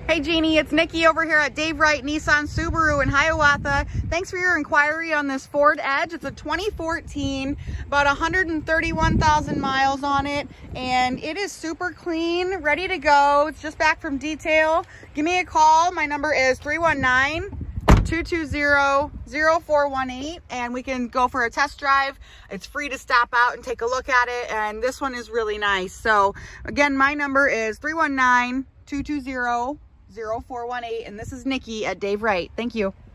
Hey Jeannie, it's Nikki over here at Dave Wright Nissan Subaru in Hiawatha. Thanks for your inquiry on this Ford Edge. It's a 2014, about 131,000 miles on it, and it is super clean, ready to go. It's just back from detail. Give me a call. My number is 319-220-0418, and we can go for a test drive. It's free to stop out and take a look at it, and this one is really nice. So again, my number is 319-220-0418, and this is Nikki at Dave Wright. Thank you.